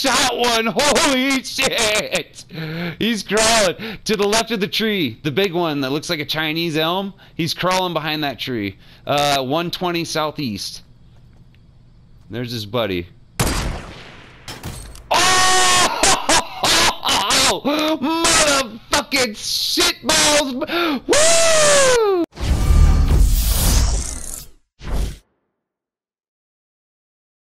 shot one. Holy shit! He's crawling to the left of the tree. The big one that looks like a Chinese elm. He's crawling behind that tree. 120 southeast. There's his buddy. Oh! Motherfucking shitballs! Woo!